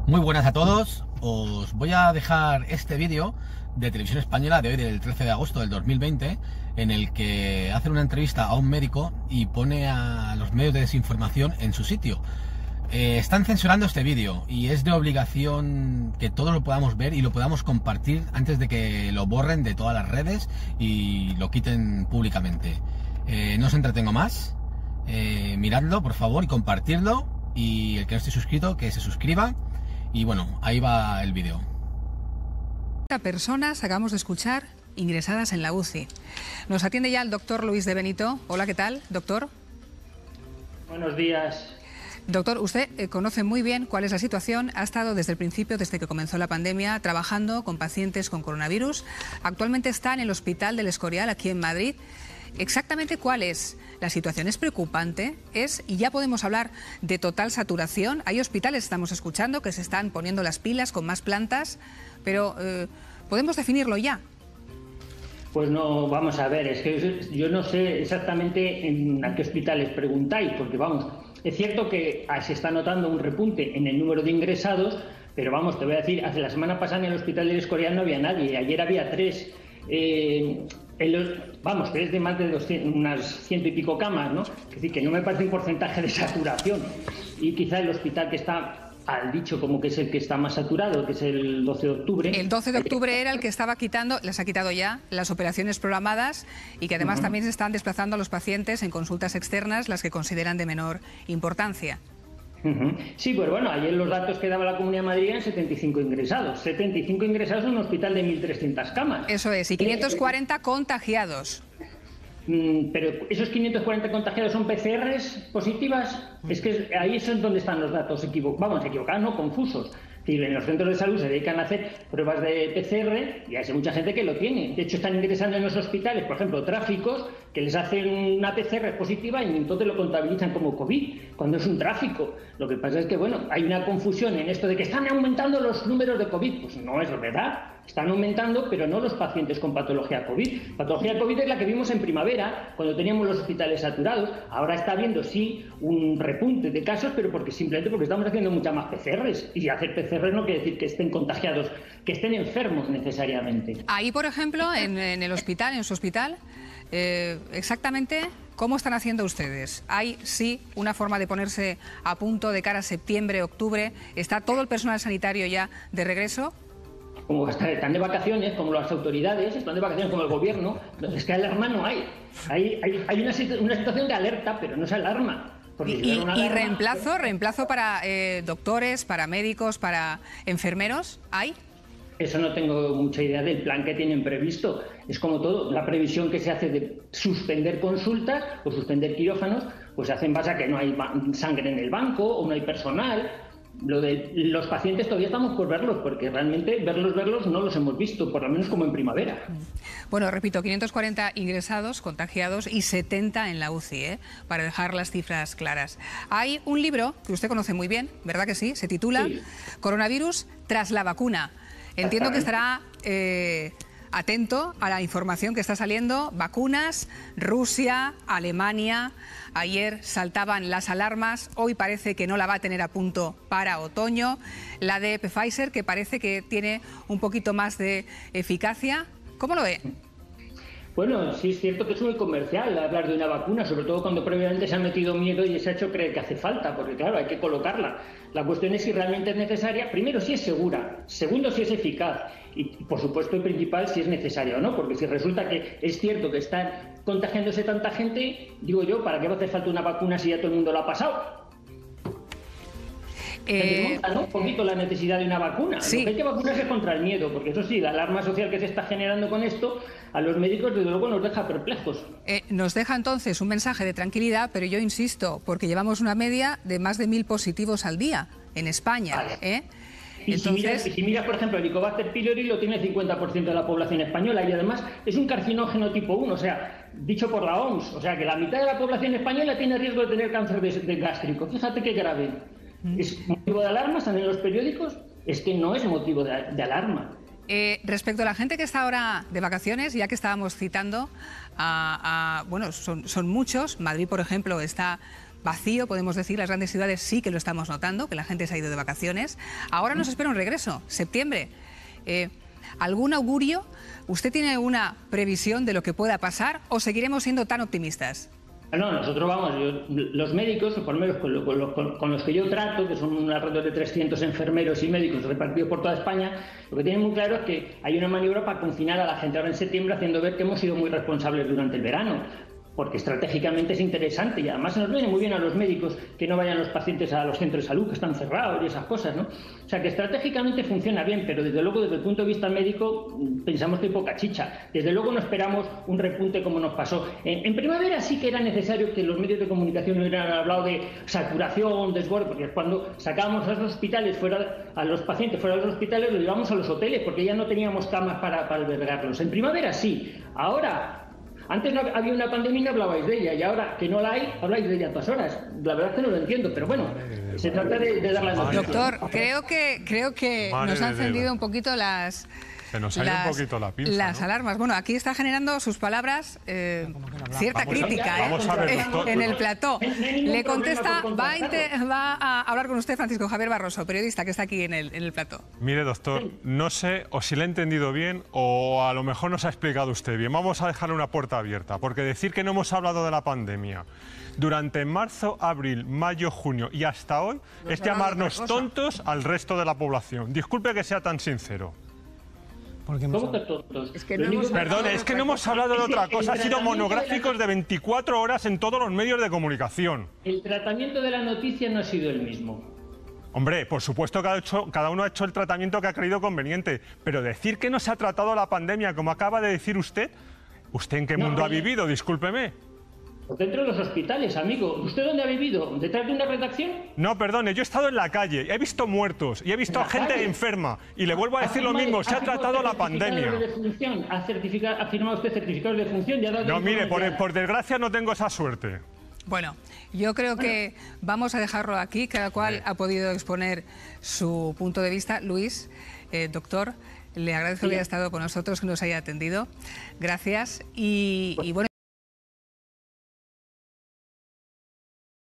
Muy buenas a todos, os voy a dejar este vídeo de Televisión Española de hoy, del 13 de agosto del 2020, en el que hacen una entrevista a un médico y pone a los medios de desinformación en su sitio. Están censurando este vídeo y es de obligación que todos lo podamos ver y lo podamos compartir antes de que lo borren de todas las redes y lo quiten públicamente. No os entretengo más, miradlo por favor y compartirlo, y el que no esté suscrito que se suscriba. Y bueno, ahí va el vídeo. Personas acabamos de escuchar ingresadas en la UCI. Nos atiende ya el doctor Luis de Benito. Hola, ¿qué tal, doctor? Buenos días. Doctor, usted conoce muy bien cuál es la situación. Ha estado desde el principio, desde que comenzó la pandemia, trabajando con pacientes con coronavirus. Actualmente está en el Hospital del Escorial, aquí en Madrid. ¿Exactamente cuál es? La situación es preocupante, y ya podemos hablar de total saturación. Hay hospitales, estamos escuchando, que se están poniendo las pilas con más plantas, pero ¿podemos definirlo ya? Pues no, vamos a ver, es que yo no sé exactamente a qué hospitales preguntáis, porque vamos, es cierto que se está notando un repunte en el número de ingresados, pero vamos, te voy a decir, hace la semana pasada en el Hospital del Escorial no había nadie, ayer había 3. Tres de más de 200, unas 100 y pico camas, ¿no? Es decir, que no me parece un porcentaje de saturación. Y quizá el hospital que está, al dicho como que es el que está más saturado, que es el 12 de octubre. El 12 de octubre era el que estaba quitando, les ha quitado ya las operaciones programadas, y que además también se están desplazando a los pacientes en consultas externas, las que consideran de menor importancia. Sí, pues bueno, ayer los datos que daba la Comunidad de Madrid eran 75 ingresados. 75 ingresados en un hospital de 1.300 camas. Eso es, y 540 contagiados. Pero esos 540 contagiados son PCRs positivas. Es que ahí es donde están los datos equivocados, no confusos. Es decir, en los centros de salud se dedican a hacer pruebas de PCR y hay mucha gente que lo tiene. De hecho, están ingresando en los hospitales, por ejemplo, tráficos, que les hacen una PCR positiva y entonces lo contabilizan como COVID, cuando es un tráfico. Lo que pasa es que, bueno, hay una confusión en esto de que están aumentando los números de COVID. Pues no es verdad. Están aumentando, pero no los pacientes con patología COVID. Patología COVID es la que vimos en primavera, cuando teníamos los hospitales saturados. Ahora está habiendo, sí, un repunte de casos, pero simplemente porque estamos haciendo muchas más PCRs. Y hacer PCRs no quiere decir que estén contagiados, que estén enfermos necesariamente. Ahí, por ejemplo, en el hospital, en su hospital, exactamente ¿cómo están haciendo ustedes? ¿Hay, sí, una forma de ponerse a punto de cara a septiembre, octubre? ¿Está todo el personal sanitario ya de regreso? Como están de vacaciones, como las autoridades, están de vacaciones como el gobierno, es que alarma no hay. Hay una situación de alerta, pero no es alarma. ¿Y reemplazo para doctores, para médicos, para enfermeros? ¿Hay? Eso no tengo mucha idea del plan que tienen previsto. Es como todo, la previsión que se hace de suspender consultas o suspender quirófanos, pues se hace en base a que no hay sangre en el banco o no hay personal. Lo de los pacientes todavía estamos por verlos, porque realmente verlos no los hemos visto, por lo menos como en primavera. Bueno, repito, 540 ingresados, contagiados y 70 en la UCI, para dejar las cifras claras. Hay un libro que usted conoce muy bien, ¿verdad que sí? Se titula Coronavirus tras la vacuna. Entiendo que estará atento a la información que está saliendo. Vacunas, Rusia, Alemania. Ayer saltaban las alarmas, hoy parece que no la va a tener a punto para otoño. La de Pfizer, que parece que tiene un poquito más de eficacia. ¿Cómo lo ve? Bueno, sí es cierto que es muy comercial hablar de una vacuna, sobre todo cuando previamente se ha metido miedo y se ha hecho creer que hace falta, porque claro, hay que colocarla. La cuestión es si realmente es necesaria, primero si es segura, segundo si es eficaz y por supuesto el principal si es necesaria o no, porque si resulta que es cierto que está contagiándose tanta gente, digo yo, ¿para qué va a hacer falta una vacuna si ya todo el mundo la ha pasado? Se desmonta, ¿no? Un poquito la necesidad de una vacuna. Sí. Lo que hay que vacunarse contra el miedo, porque eso sí, la alarma social que se está generando con esto, a los médicos desde luego nos deja perplejos. Nos deja entonces un mensaje de tranquilidad, pero yo insisto, porque llevamos una media de más de 1000 positivos al día en España. Vale. Y Entonces... si miras, por ejemplo, el Helicobacter pylori lo tiene el 50% de la población española y además es un carcinógeno tipo 1, o sea, dicho por la OMS, o sea que la mitad de la población española tiene riesgo de tener cáncer de gástrico. Fíjate qué grave. ¿Es motivo de alarma? ¿Están en los periódicos? Es que no es motivo de alarma. Respecto a la gente que está ahora de vacaciones, ya que estábamos citando, bueno, son muchos. Madrid, por ejemplo, está vacío, podemos decir. Las grandes ciudades sí que lo estamos notando, que la gente se ha ido de vacaciones. Ahora nos espera un regreso, septiembre. ¿Algún augurio? ¿Usted tiene alguna previsión de lo que pueda pasar o seguiremos siendo tan optimistas? No, nosotros los médicos, por lo menos con los que yo trato, que son alrededor de 300 enfermeros y médicos repartidos por toda España, lo que tienen muy claro es que hay una maniobra para confinar a la gente ahora en septiembre, haciendo ver que hemos sido muy responsables durante el verano. Porque estratégicamente es interesante y además nos viene muy bien a los médicos que no vayan los pacientes a los centros de salud, que están cerrados y esas cosas, ¿no? O sea, que estratégicamente funciona bien, pero desde luego desde el punto de vista médico pensamos que hay poca chicha. Desde luego no esperamos un repunte como nos pasó. En primavera sí que era necesario que los medios de comunicación hubieran hablado de saturación, desborde, porque cuando sacábamos a los hospitales a los pacientes fuera de los hospitales, los llevábamos a los hoteles porque ya no teníamos camas para albergarlos. En primavera sí, ahora... Antes no había una pandemia y no hablabais de ella, y ahora que no la hay, habláis de ella a todas horas. La verdad es que no lo entiendo, pero bueno, se trata de dar la noticia. Doctor, creo que nos han encendido un poquito las... Se nos ha ido un poquito la pinza, las alarmas. Bueno, aquí está generando sus palabras cierta crítica en el plató. Le contesta, va a hablar con usted Francisco Javier Barroso, periodista que está aquí en el plató. Mire, doctor, no sé o si le he entendido bien o a lo mejor nos ha explicado usted bien. Vamos a dejarle una puerta abierta, porque decir que no hemos hablado de la pandemia durante marzo, abril, mayo, junio y hasta hoy es llamarnos tontos al resto de la población. Disculpe que sea tan sincero. ¿Cómo que tontos? Perdone, es que no hemos hablado de otra cosa. Ha sido monográficos de 24 horas en todos los medios de comunicación. El tratamiento de la noticia no ha sido el mismo. Hombre, por supuesto que cada uno ha hecho el tratamiento que ha creído conveniente, pero decir que no se ha tratado la pandemia, como acaba de decir usted, ¿usted en qué mundo ha vivido? Discúlpeme. Dentro de los hospitales, amigo. ¿Usted dónde ha vivido? ¿Detrás de una redacción? No, perdone, yo he estado en la calle, he visto muertos y he visto a gente enferma. Y le vuelvo a decir lo mismo, se ha tratado la pandemia. ¿Ha firmado usted certificados de función? No, mire, por desgracia no tengo esa suerte. Bueno, yo creo que vamos a dejarlo aquí. Cada cual ha podido exponer su punto de vista. Luis, doctor, le agradezco que haya estado con nosotros, que nos haya atendido. Gracias. Y bueno...